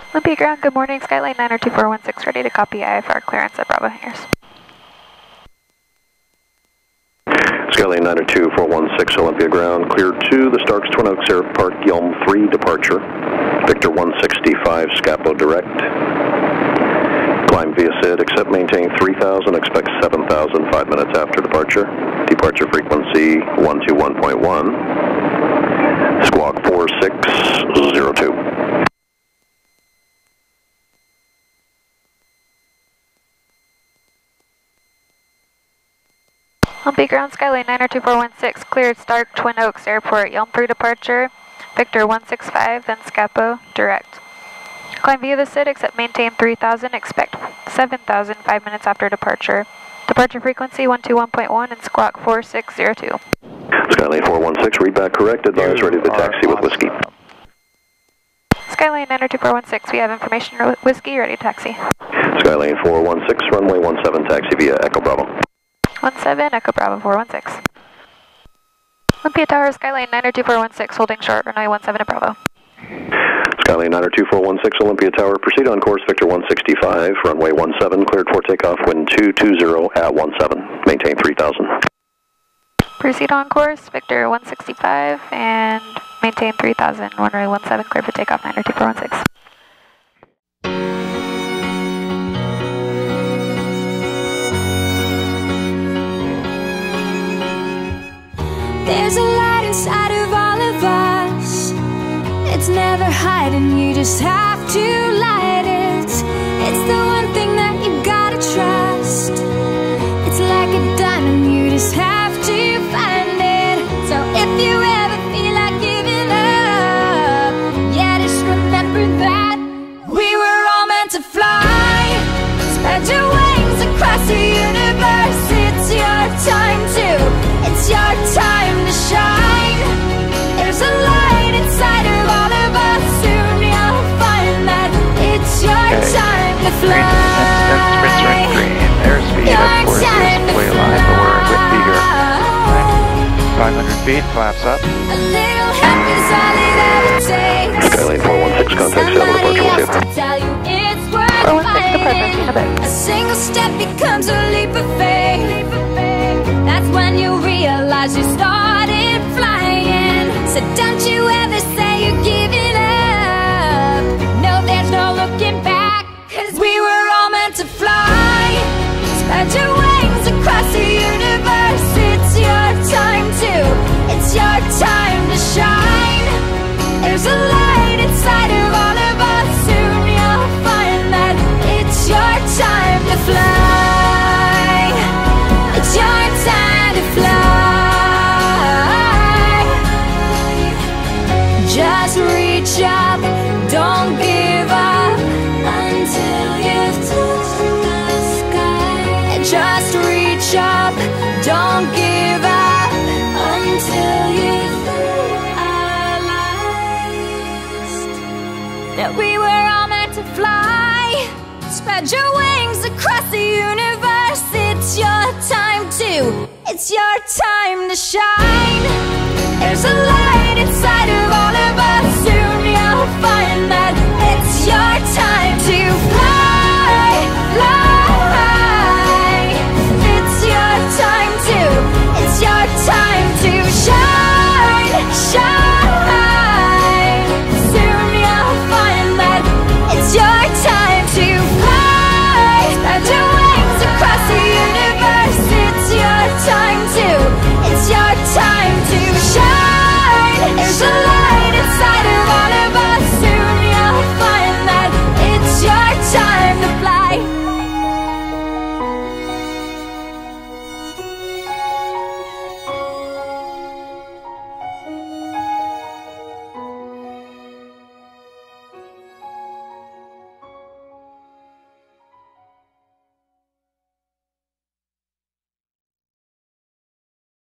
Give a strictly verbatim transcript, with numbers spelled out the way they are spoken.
Olympia ground, good morning. Skyline niner two four one six, ready to copy I F R clearance at Bravo hangars. Skyline niner two four one six, Olympia ground, clear to the Starks Twin Oaks Airpark, Yelm three departure. Victor one sixty-five, Scapo direct. Climb via S I D, accept maintain three thousand, expect seven thousand, five minutes after departure. Departure frequency one two one point one. Squawk four six zero two. Olympia ground, Skyline niner two four one six, cleared Stark Twin Oaks Airport, Yelm three departure. Victor one six five, then Scapo direct. Climb via the S I D, accept maintain three thousand, expect seven thousand, five minutes after departure. Departure frequency one two one point one and squawk four six zero two. Skyline four one six, read back correct, advise ready to taxi with whiskey. Skyline niner two four one six, we have information whiskey, ready to taxi. Skyline four one six, runway one seven, taxi via Echo Bravo. one seven, Echo Bravo four one six. Olympia Tower, Skyline niner two four one six, holding short, runway one seven at Bravo. Skyline niner two four one six, Olympia Tower, proceed on course Victor one sixty-five, runway one seven, cleared for takeoff, wind two two zero at one seven, maintain three thousand. Proceed on course, Victor one sixty-five, and maintain three thousand, runway one seven, cleared for takeoff, niner two four one six. There's a light inside of all of us. It's never hiding, you just have to light it. It's the one thing that you gotta trust. It's like a diamond, you just have to find it. So if you ever feel like giving up, yeah, just remember that we were all meant to fly. Spread your wings across the universe. It's your time to, it's your time to shine. There's a light inside of all of us. Soon you'll find that it's your okay. time to fly. Sprint range three, airspeed at four zero, way line, but we're with Beager. five hundred feet, flaps up. A little help is all it ever takes. Skyline four one six, contact Seattle departure, we'll see you. Tell you it's worth four one six departure, fighting. Canada. A single step becomes a leap of faith. That's when you realize you started flying. So don't you ever say you're giving up. No, there's no looking back, 'cause we were all meant to fly. Spread your wings across the universe. It's your time to, it's your time to shine. There's a light inside of all of us. Soon you'll find that it's your time to fly. It's your time to fly. Just reach up, don't give up until you've touched the sky. Just reach up, don't give up until you've realized that we were all meant to fly. Spread your wings across the universe. It's your time to, it's your time to shine. There's a light